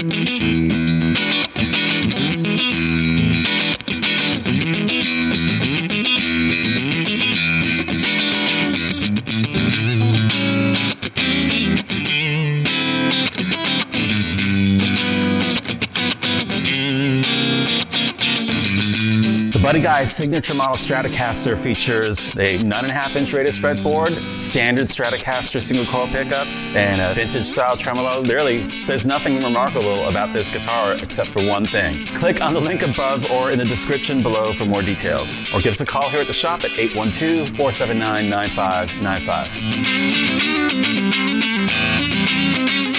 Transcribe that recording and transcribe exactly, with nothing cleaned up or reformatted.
The Buddy Guy signature model Stratocaster features a nine and a half inch rated fretboard, standard Stratocaster single coil pickups, and a vintage style tremolo. Really, there's nothing remarkable about this guitar except for one thing. Click on the link above or in the description below for more details. Or give us a call here at the shop at eight one two, four seven nine, nine five nine five.